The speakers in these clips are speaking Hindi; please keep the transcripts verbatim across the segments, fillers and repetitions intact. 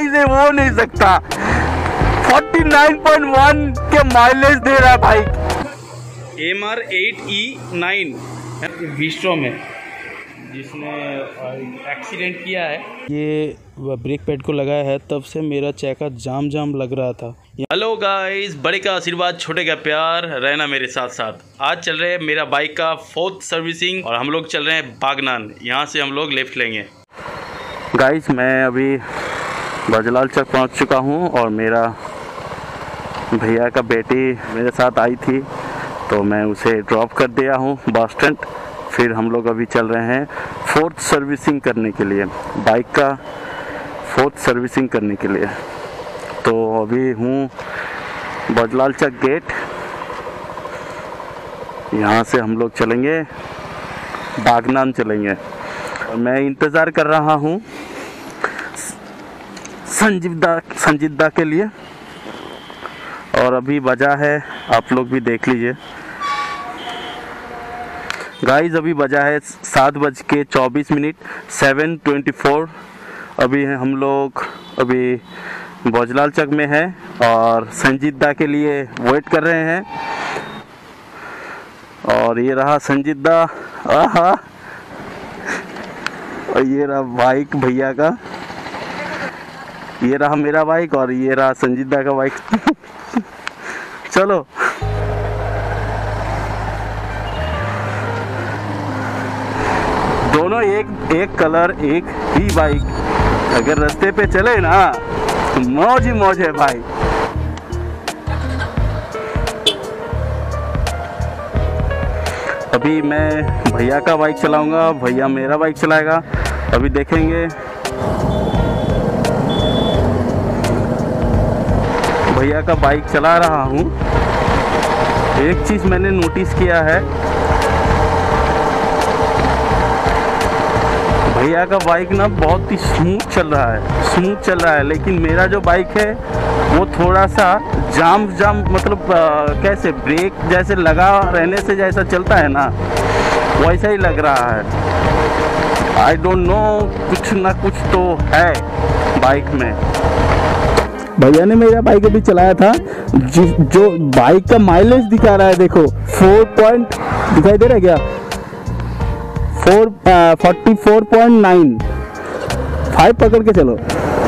गाइस ये हो नहीं सकता। फोर्टी नाइन पॉइंट वन के माइलेज दे रहा है bike. M R eight E nine V-Strom में जिसने एक्सीडेंट किया है, ये ब्रेक पैड को लगाया है, तब से मेरा चैका जाम जाम लग रहा था। हेलो गाइस, बड़े का आशीर्वाद छोटे का प्यार, रहना मेरे साथ साथ। आज चल रहे हैं मेरा बाइक का फोर्थ सर्विसिंग और हम लोग चल रहे हैं बागनान। यहाँ से हम लोग लेफ्ट लेंगे। गाइस मैं अभी बजलाल चौक पहुँच चुका हूँ और मेरा भैया का बेटी मेरे साथ आई थी तो मैं उसे ड्रॉप कर दिया हूँ बस स्टैंड। फिर हम लोग अभी चल रहे हैं फोर्थ सर्विसिंग करने के लिए, बाइक का फोर्थ सर्विसिंग करने के लिए। तो अभी हूँ बजलाल चौक गेट, यहाँ से हम लोग चलेंगे बागनान चलेंगे। मैं इंतज़ार कर रहा हूँ संजीवदा संजीदा के लिए और अभी बजा है, आप लोग भी देख लीजिए गाइस। अभी बजा है सात बज के चौबीस मिनट सेवन ट्वेंटी फोर। अभी हैं हम लोग अभी बजलाल चौक में है और संजीदा के लिए वेट कर रहे हैं। और ये रहा संजीदा, आहा, और ये रहा बाइक भैया का, ये रहा मेरा बाइक और ये रहा संजीदा का बाइक। चलो दोनों एक एक कलर एक ही बाइक, अगर रास्ते पे चले ना तो मौज ही मौज है भाई। अभी मैं भैया का बाइक चलाऊंगा, भैया मेरा बाइक चलाएगा। अभी देखेंगे भैया का बाइक चला रहा हूँ। एक चीज़ मैंने नोटिस किया है, भैया का बाइक ना बहुत ही स्मूथ चल रहा है, स्मूथ चल रहा है। लेकिन मेरा जो बाइक है वो थोड़ा सा जाम जाम मतलब आ, कैसे ब्रेक जैसे लगा रहने से जैसा चलता है ना वैसा ही लग रहा है। आई डोंट नो, कुछ ना कुछ तो है बाइक में। भैया ने मेरा बाइक अभी चलाया था, जो बाइक का माइलेज दिखा रहा है देखो, फोर पॉइंट दिखाई दे रहा है क्या, four forty four point nine. Five पकड़ के चलो।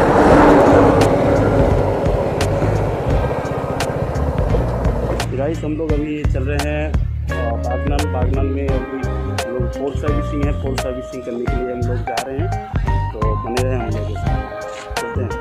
गाइस हम लोग अभी चल रहे हैं बागनान। बागनान में अभी हम लोग फोर्थ सर्विसिंग है, फोर्थ सर्विसिंग करने के लिए हम लोग जा रहे हैं। तो बने रहे हम लोग के साथ, चलते हैं।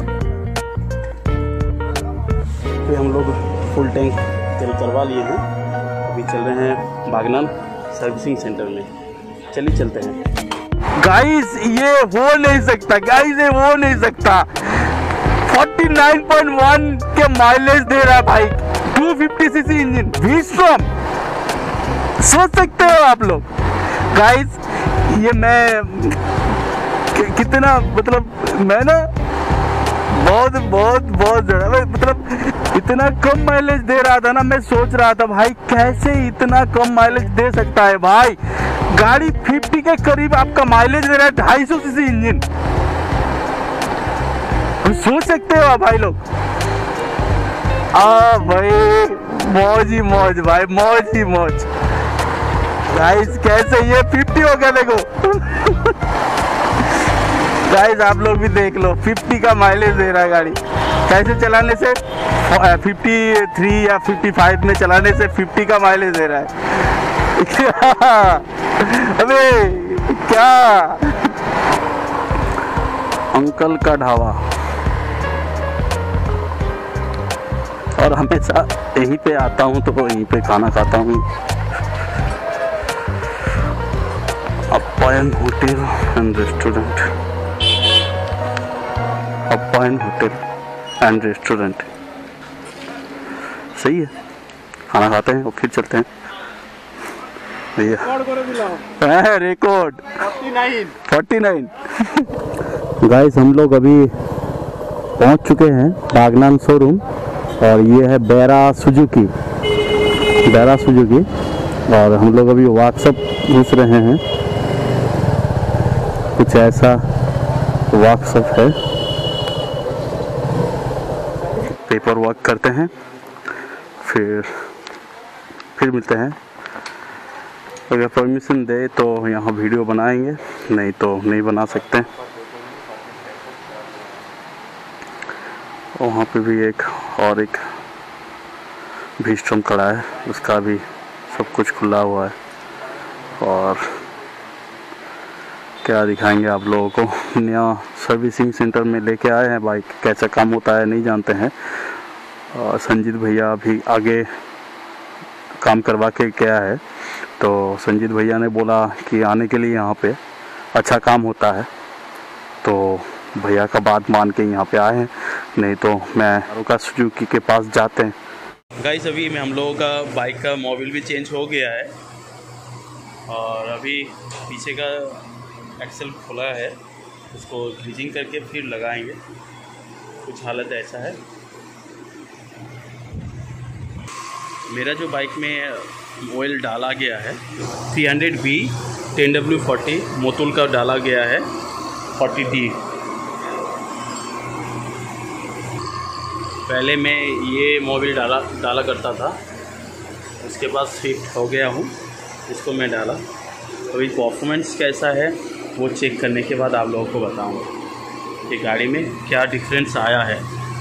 फिर हम लोग फुल टैंक तेल करवा लिए हैं, अभी चल रहे हैं बागनान सर्विसिंग सेंटर में। चलिए चलते हैं। गाइस ये हो नहीं सकता, गाइस ये हो नहीं सकता। फोर्टी नाइन पॉइंट वन के माइलेज दे रहा है bike, two fifty CC engine V-Strom. सोच सकते हो आप लोग गाइस, ये मैं कि, कितना मतलब मैं ना बहुत बहुत बहुत ज़्यादा मतलब इतना कम माइलेज दे रहा था ना। मैं सोच रहा था भाई कैसे इतना कम माइलेज दे सकता है भाई। गाड़ी फिफ्टी के करीब आपका माइलेज दे रहा है, ढाई सौ सीसी इंजन। सोच सकते हो भाई लोग। आ भाई मौज ही मौज भाई, मौज ही मौज। गाइस कैसे ये फिफ्टी हो गया देखो। गाइस आप लोग भी देख लो, फिफ्टी का माइलेज दे रहा है गाड़ी। कैसे चलाने से फिफ्टी थ्री या फिफ्टी फाइव में चलाने से फिफ्टी का माइलेज दे रहा है। क्या अबे क्या, अंकल का ढाबा। और हमेशा यहीं पे आता हूँ तो यहीं पे खाना खाता हूँ। Apayan hotel and restaurant, Apayan hotel and restaurant सही है। खाना खाते हैं और फिर चलते हैं भैया। Record forty nine. गाइस हम लोग अभी पहुंच चुके हैं बागनान शोरूम और ये है बेरा सुजुकी, बेरा सुजुकी। और हम लोग अभी वर्कशॉप घुस रहे हैं, कुछ ऐसा वर्कशॉप है। पेपर वर्क करते हैं, फिर फिर मिलते हैं। अगर परमिशन दे तो यहाँ वीडियो बनाएंगे, नहीं तो नहीं बना सकते। वहाँ पे भी एक और एक भीस्ट्रोम खड़ा है, उसका भी सब कुछ खुला हुआ है। और क्या दिखाएंगे आप लोगों को, नया सर्विसिंग सेंटर में लेके आए हैं बाइक, कैसा काम होता है नहीं जानते हैं। और संजीत भैया अभी आगे काम करवा के क्या है, तो संजीत भैया ने बोला कि आने के लिए यहाँ पे अच्छा काम होता है, तो भैया का बात मान के यहाँ पे आए हैं, नहीं तो मैं रुका सुजुकी के पास जाते हैं। गाइस अभी में हम लोगों का बाइक का मोबिल भी चेंज हो गया है और अभी पीछे का एक्सेल खुला है, उसको ग्रीजिंग करके फिर लगाएंगे। कुछ हालत ऐसा है। मेरा जो बाइक में ऑयल डाला गया है three hundred B ten W forty Motul का डाला गया है फोर्टी डी। पहले मैं ये मोबिल डाला डाला करता था, उसके बाद स्विफ्ट हो गया हूँ, इसको मैं डाला। अभी परफॉर्मेंस कैसा है वो चेक करने के बाद आप लोगों को बताऊँगा कि गाड़ी में क्या डिफरेंस आया है।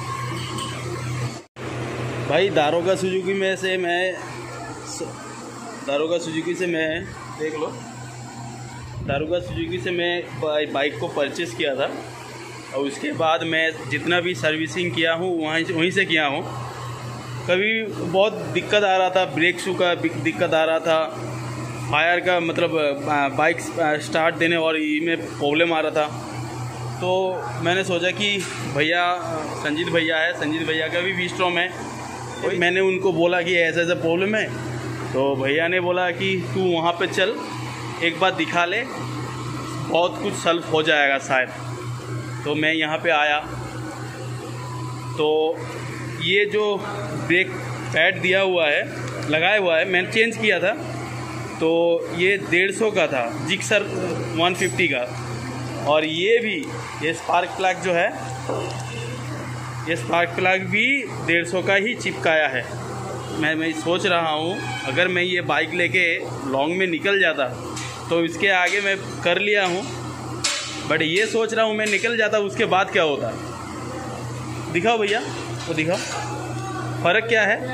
भाई दारोगा सुजुकी में से मैं दारोगा सुजुकी से मैं देख लो दारोगा सुजुकी से मैं बाइक को परचेज़ किया था और उसके बाद मैं जितना भी सर्विसिंग किया हूँ वहीं वहीं से किया हूँ। कभी बहुत दिक्कत आ रहा था, ब्रेक शू का दिक्कत आ रहा था, फायर का मतलब बाइक स्टार्ट देने और में प्रॉब्लम आ रहा था। तो मैंने सोचा कि भैया संजीत भैया है, संजीत भैया का भी भीस्ट्रोम है, मैंने उनको बोला कि ऐसा ऐसा प्रॉब्लम है, तो भैया ने बोला कि तू वहाँ पे चल, एक बार दिखा ले, बहुत कुछ सॉल्व हो जाएगा शायद। तो मैं यहाँ पे आया तो ये जो ब्रेक पैड दिया हुआ है लगाया हुआ है मैंने चेंज किया था, तो ये डेढ़ सौ का था, जिक्सर वन फिफ्टी का। और ये भी ये स्पार्क प्लग जो है, ये स्पार्क प्लग भी डेढ़ सौ का ही चिपकाया है। मैं मैं सोच रहा हूँ अगर मैं ये बाइक लेके लॉन्ग में निकल जाता तो इसके आगे मैं कर लिया हूँ, बट ये सोच रहा हूँ मैं निकल जाता उसके बाद क्या होता। दिखाओ भैया, वो दिखाओ फ़र्क क्या है।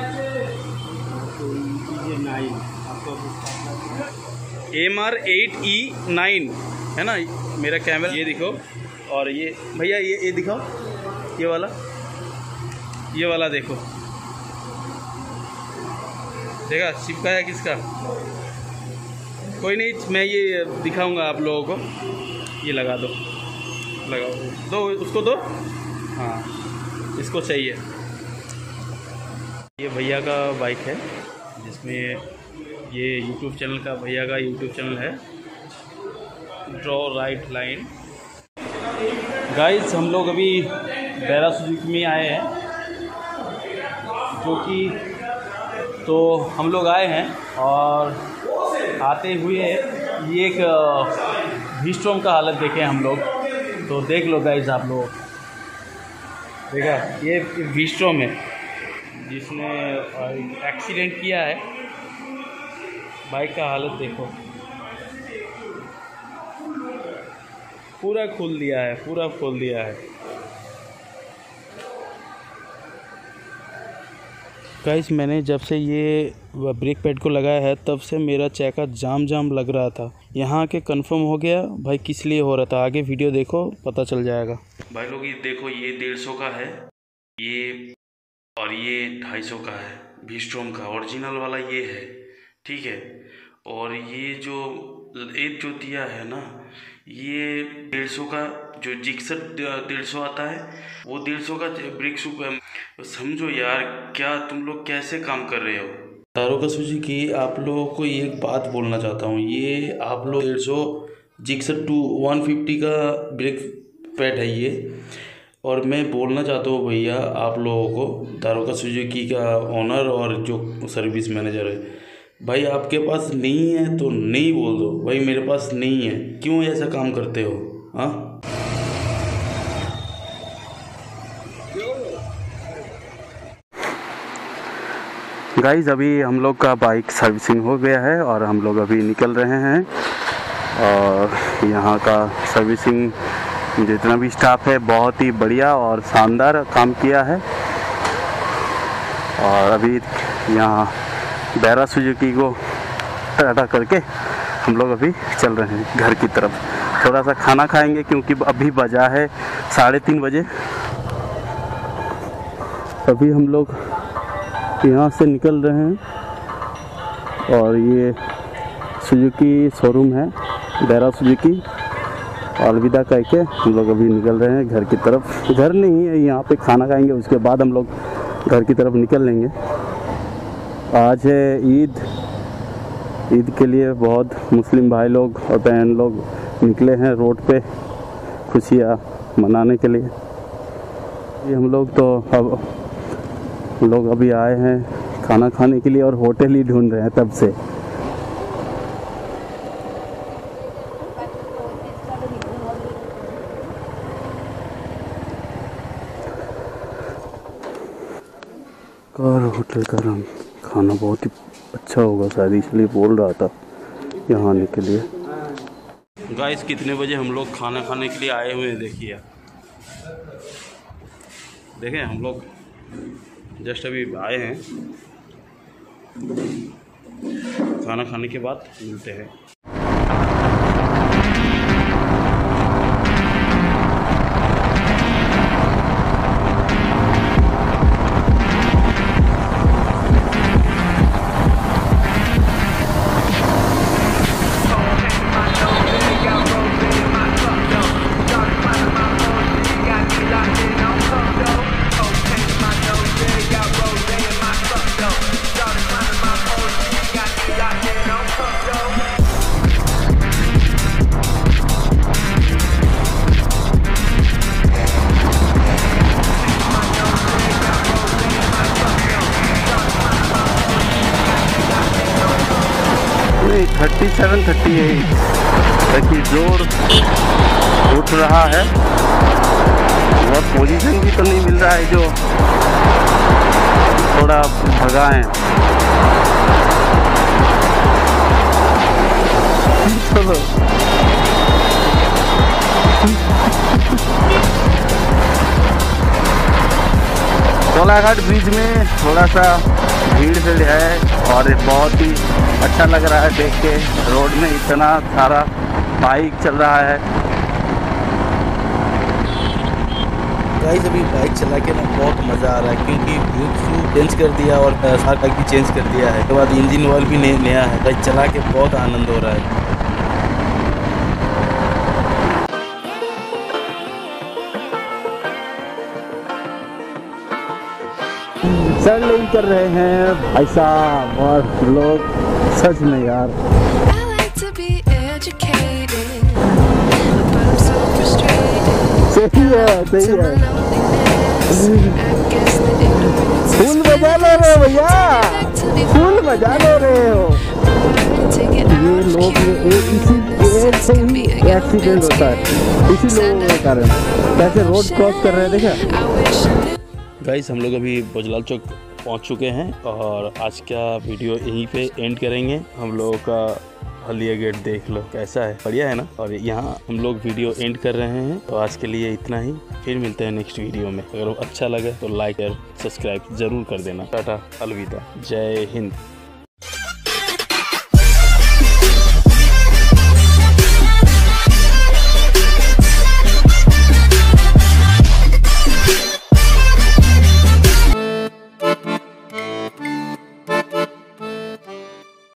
M R eight E nine है ना मेरा कैमरा, ये दिखो। और ये भैया ये ये दिखाओ, ये वाला ये वाला देखो, देखा चिपकाया किसका। कोई नहीं, मैं ये दिखाऊंगा आप लोगों को। ये लगा दो, लगाओ, दो उसको दो, हाँ इसको चाहिए। ये भैया का बाइक है जिसमें ये यूट्यूब चैनल का भैया का यूट्यूब चैनल है, ड्रॉ राइट लाइन। गाइस हम लोग अभी बैरा सुजुकी में आए हैं, जो कि तो हम लोग आए हैं और आते हुए ये एक भीस्ट्रोम का हालत देखे हम लोग। तो देख लो गाइस, आप लोग देखा ये भीस्ट्रोम है जिसने एक्सीडेंट किया है। बाइक का हालत देखो, पूरा खोल दिया है, पूरा खोल दिया है। गाइस मैंने जब से ये ब्रेक पैड को लगाया है तब से मेरा चैका जाम जाम लग रहा था। यहाँ के कंफर्म हो गया भाई किस लिए हो रहा था, आगे वीडियो देखो पता चल जाएगा। भाई लोग ये देखो, ये डेढ़ सौ का है ये, और ये ढाई सौ का है भीस्ट्रोम का, ओरिजिनल वाला ये है, ठीक है। और ये जो एक जो दिया है ना, ये डेढ़ सौ का जो जिक्सर डेढ़ सौ आता है, वो डेढ़ सौ का ब्रेक शू। समझो यार, क्या तुम लोग कैसे काम कर रहे हो। दारोगा सुजुकी, आप लोगों को एक बात बोलना चाहता हूँ, ये आप लोग डेढ़ सौ जिक्सर टू वन फिफ्टी का ब्रेक पैड है ये। और मैं बोलना चाहता हूँ भैया आप लोगों को, दारोगा सुजुकी का ओनर और जो सर्विस मैनेजर है, भाई आपके पास नहीं है तो नहीं बोल दो, भाई मेरे पास नहीं है, क्यों ऐसा काम करते हो। हाँ गाइस अभी हम लोग का बाइक सर्विसिंग हो गया है और हम लोग अभी निकल रहे हैं। और यहाँ का सर्विसिंग जितना भी स्टाफ है बहुत ही बढ़िया और शानदार काम किया है। और अभी यहाँ बैरा सुजुकी को टाटा करके हम लोग अभी चल रहे हैं घर की तरफ। थोड़ा सा खाना खाएंगे क्योंकि अभी बजा है साढ़े तीन बजे। अभी हम लोग यहाँ से निकल रहे हैं और ये सुजुकी शोरूम है बैरा सुजुकी। अलविदा कह के हम लोग अभी निकल रहे हैं घर की तरफ। घर नहीं है, यहाँ पे खाना खाएंगे, उसके बाद हम लोग घर की तरफ निकल लेंगे। आज है ईद। ईद के लिए बहुत मुस्लिम भाई लोग और बहन लोग निकले हैं रोड पे खुशियाँ मनाने के लिए। ये हम लोग तो अब हम लोग अभी आए हैं खाना खाने के लिए और होटल ही ढूंढ रहे हैं तब से। कार होटल का नाम खाना बहुत ही अच्छा होगा शायद, इसलिए बोल रहा था यहाँ आने के लिए। गाइस कितने बजे हम लोग खाना खाने के लिए आए हुए हैं देखिए। देखें हम लोग जस्ट अभी आए हैं, खाना खाने के बाद मिलते हैं। थर्टी सेवन थर्टी एट देखिए जोर उठ रहा है। और पोजीशन भी तो नहीं मिल रहा है जो थोड़ा भगाएं। चलो कोलाघाट ब्रिज में थोड़ा सा भीड़ भीड़ है और बहुत ही अच्छा लग रहा है देख के। रोड में इतना सारा बाइक चल रहा है। गाइस अभी बाइक चला के ना बहुत मज़ा आ रहा है क्योंकि ब्रेक चेंज कर दिया और सारा भी चेंज कर दिया है। उसके बाद इंजन ऑयल भी नया है। बाइक चला के बहुत आनंद हो रहा है। सर नहीं कर रहे हैं भाई साहब और लोग सच में यार। सही है सही है। फूल बजा लो रे भैया, फूल बजा लो रहे हो। ये लोग एक इसी एक से ही एक्सीडेंट होता है, इसी लोगों के कारण। कैसे रोड क्रॉस कर रहे हैं देखा। गाइस हम लोग अभी बोजलाल चौक पहुंच चुके हैं और आज का वीडियो यहीं पे एंड करेंगे। हम लोगों का हलिया गेट देख लो कैसा है, बढ़िया है ना। और यहाँ हम लोग वीडियो एंड कर रहे हैं। तो आज के लिए इतना ही, फिर मिलते हैं नेक्स्ट वीडियो में। अगर अच्छा लगे तो लाइक और सब्सक्राइब जरूर कर देना। टाटा अलविदा, जय हिंद।